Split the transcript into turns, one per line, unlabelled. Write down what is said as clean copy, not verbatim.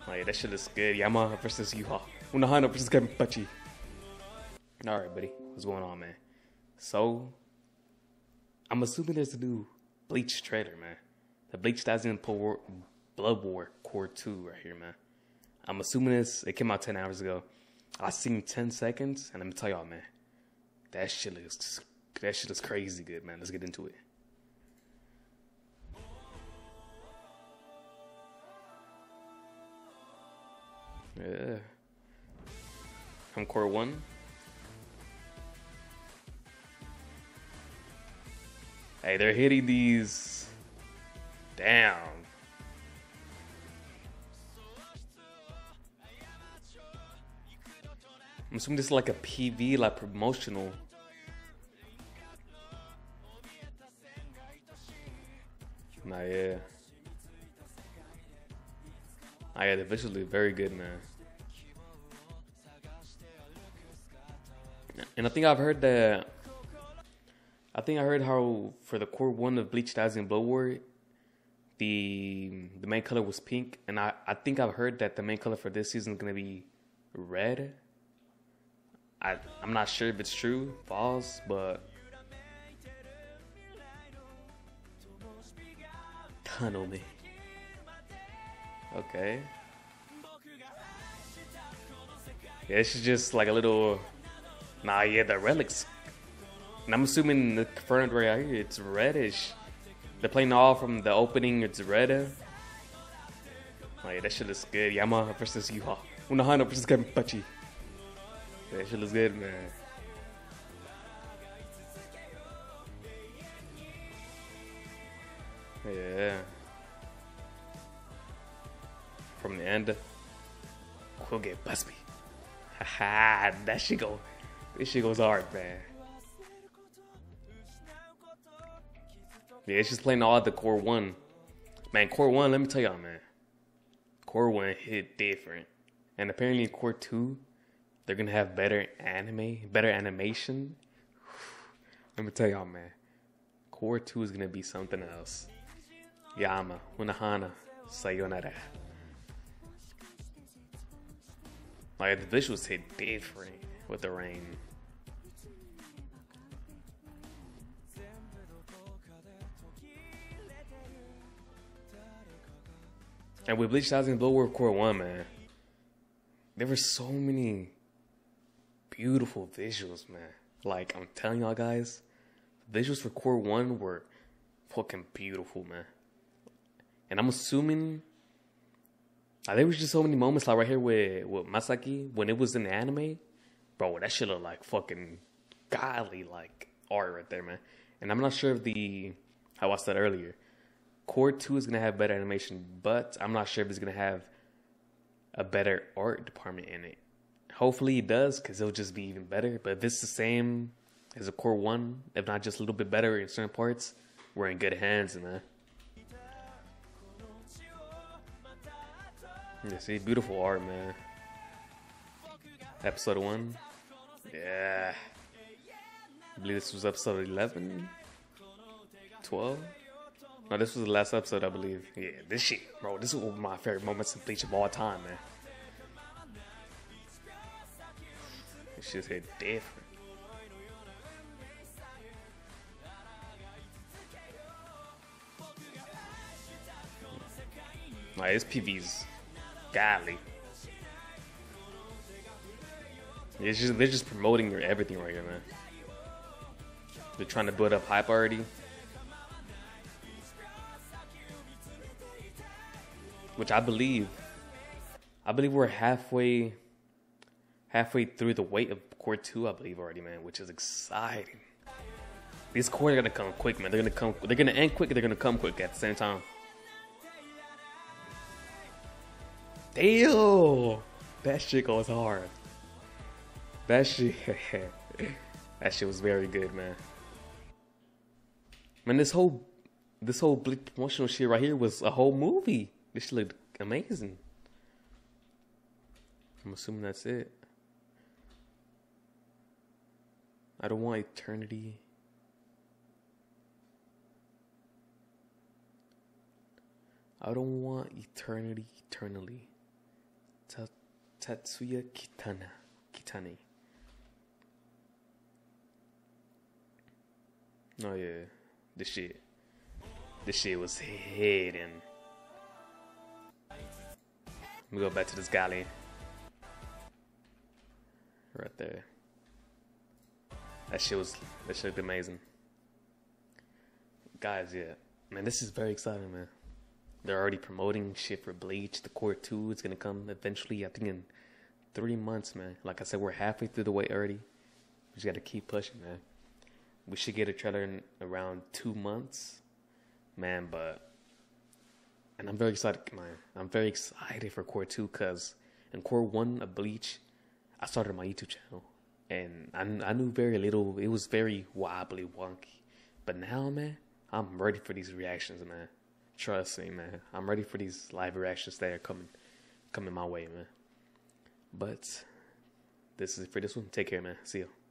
Like, that shit is good. Yamaha versus Yuha. Unohana versus Kenpachi. Alright, buddy. What's going on, man? So, I'm assuming there's a new Bleach trailer, man. The Bleach Dazzling Blood War Core 2 right here, man. I'm assuming it came out 10 hours ago. I seen 10 seconds, and I'm gonna tell y'all, man. That shit is crazy good, man. Let's get into it. Yeah. From Core 1. Hey, they're hitting these. Damn. I'm assuming this is like a PV, like promotional. Nah, yeah. Oh, yeah, they're visually very good, man. And I think I've heard that. I think I heard how for the Core 1 of Bleach Dazzling Blood War, the main color was pink, and I think I've heard that the main color for this season is gonna be red. I'm not sure if it's true, false, but Tunnel Me. Okay. Yeah, this is just like a little. Nah, yeah, the relics. And I'm assuming the front right here, it's reddish. They're playing all from the opening, it's red. Oh, yeah, that shit looks good. Yamaha versus Yuha. Unohana versus Kenpachi. That shit looks good, man. Yeah. From the end, we'll get Busby. Haha, that shit go. This shit goes hard, man. Yeah, it's just playing all the Core 1. Man, Core 1, let me tell y'all, man. Core 1 hit different. And apparently in Core 2, they're gonna have better animation. Let me tell y'all, man. Core 2 is gonna be something else. Yama, Unohana, Sayonara. Like, the visuals hit different with the rain. And with Bleach Dazzling Blood War Core 1, man, there were so many beautiful visuals, man. Like, I'm telling y'all guys, visuals for Core 1 were fucking beautiful, man. And I'm assuming there was just so many moments like right here with Masaki when it was in the anime. Bro, that shit looked like fucking godly like art right there, man. And I'm not sure if how I said earlier, Core 2 is going to have better animation, but I'm not sure if it's going to have a better art department in it. Hopefully it does, because it'll just be even better. But if it's the same as a Core 1, if not just a little bit better in certain parts, we're in good hands, man. Yeah, see, beautiful art, man. Episode 1. Yeah. I believe this was episode 11? 12? No, this was the last episode, I believe. Yeah, this shit, bro, this is one of my favorite moments in Bleach of all time, man. This shit's hit different. Like, this PV's godly. They're just promoting everything right here, man. They're trying to build up hype already. Which I believe we're halfway through the weight of Core 2, I believe already, man, which is exciting. These cores are gonna come quick, man. They're gonna end quick, they're gonna come quick at the same time. Damn! That shit goes hard. That shit was very good, man. Man, this whole Bleach promotional shit right here was a whole movie. This shit looked amazing. I'm assuming that's it. I don't want eternity. I don't want eternity eternally. Tatsuya Kitani. Oh yeah, this shit was hidden. Let me go back to this galley. Right there. That shit looked amazing. Guys, yeah. Man, this is very exciting, man. They're already promoting shit for Bleach. The Core 2 is gonna come eventually, I think in 3 months, man. Like I said, we're halfway through the way already. We just gotta keep pushing, man. We should get a trailer in around 2 months. Man, and I'm very excited, man. I'm very excited for Core 2 because in Core 1 of Bleach, I started my YouTube channel. And I knew very little. It was very wobbly, wonky. But now, man, I'm ready for these reactions, man. Trust me, man. I'm ready for these live reactions that are coming my way, man. But this is it for this one. Take care, man. See you.